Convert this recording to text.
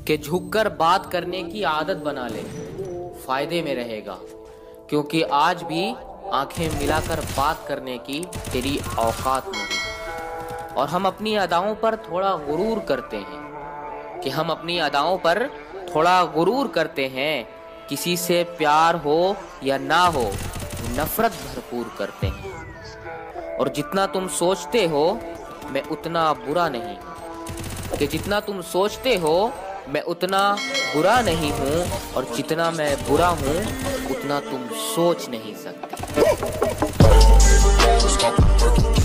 कि झुककर बात करने की आदत बना ले, फायदे में रहेगा। क्योंकि आज भी आंखें मिलाकर बात करने की तेरी औकात नहीं। और हम अपनी अदाओं पर थोड़ा गुरूर करते हैं किसी से प्यार हो या ना हो, नफरत भरपूर करते हैं। और जितना तुम सोचते हो मैं उतना बुरा नहीं हूँ, और जितना मैं बुरा हूँ उतना तुम सोच नहीं सकते।